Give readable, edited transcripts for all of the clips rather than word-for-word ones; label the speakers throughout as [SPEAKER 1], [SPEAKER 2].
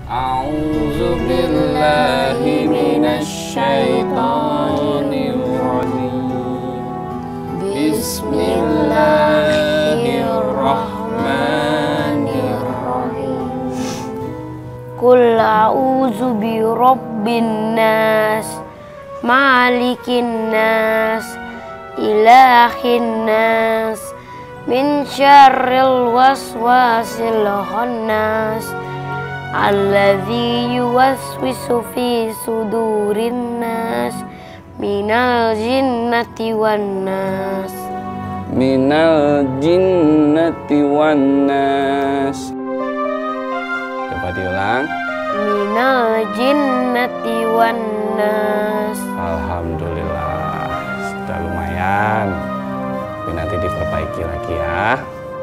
[SPEAKER 1] A'udzu billahi minasy syaithanir rajim. Bismillahirrahmanirrahim.
[SPEAKER 2] Qul a'udzu birabbin nas, malikin nas, ilahin nas, min syarril waswasil khannas, alladzi yuwaswisu fi sudurin nas, minal jinnati wan nas.
[SPEAKER 1] Minal jinnati wan nas. Coba diulang.
[SPEAKER 2] Minal jinnati wan nas.
[SPEAKER 1] Alhamdulillah, sudah lumayan. Tapi nanti diperbaiki lagi ya.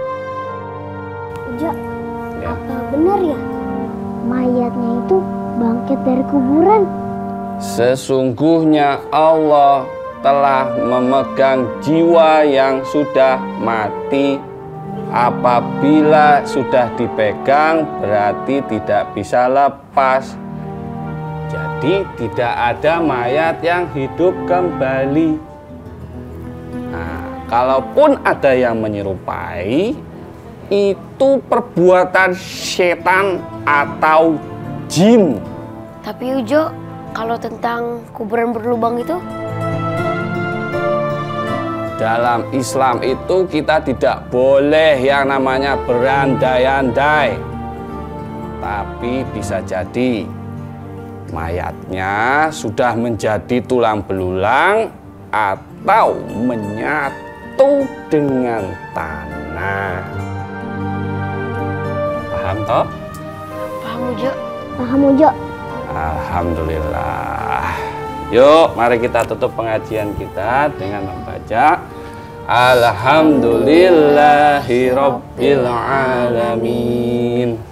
[SPEAKER 3] Ja, apa benar ya? Mayatnya itu bangkit dari kuburan.
[SPEAKER 1] Sesungguhnya Allah telah memegang jiwa yang sudah mati. Apabila sudah dipegang berarti tidak bisa lepas. Jadi tidak ada mayat yang hidup kembali. Nah, kalaupun ada yang menyerupai, itu perbuatan setan atau jin.
[SPEAKER 2] Tapi Ujo, kalau tentang kuburan berlubang itu?
[SPEAKER 1] Dalam Islam itu kita tidak boleh yang namanya berandai-andai. Tapi bisa jadi mayatnya sudah menjadi tulang belulang atau menyatu dengan tanah. Paham toh?
[SPEAKER 2] Paham Ujo?
[SPEAKER 3] Paham Ujo?
[SPEAKER 1] Alhamdulillah. Yuk, mari kita tutup pengajian kita dengan membaca Alhamdulillahirabbil alamin.